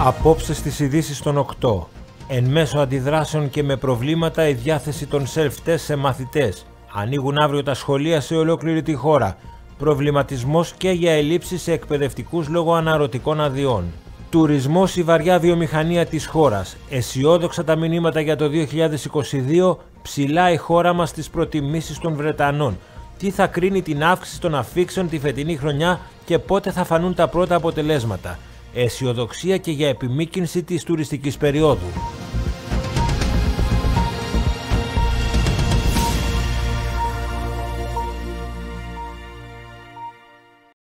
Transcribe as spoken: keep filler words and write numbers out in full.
Απόψε στις ειδήσεις των οκτώ. Εν μέσω αντιδράσεων και με προβλήματα η διάθεση των self-test σε μαθητές. Ανοίγουν αύριο τα σχολεία σε ολόκληρη τη χώρα. Προβληματισμός και για ελλείψεις σε εκπαιδευτικούς λόγω αναρωτικών αδειών. Τουρισμός, η βαριά βιομηχανία της χώρας. Αισιόδοξα τα μηνύματα για το δύο χιλιάδες είκοσι δύο, ψηλά η χώρα μας στις προτιμήσεις των Βρετανών. Τι θα κρίνει την αύξηση των αφήξεων τη φετινή χρονιά και πότε θα φανούν τα πρώτα αποτελέσματα. Αισιοδοξία και για επιμήκυνση της τουριστικής περίοδου.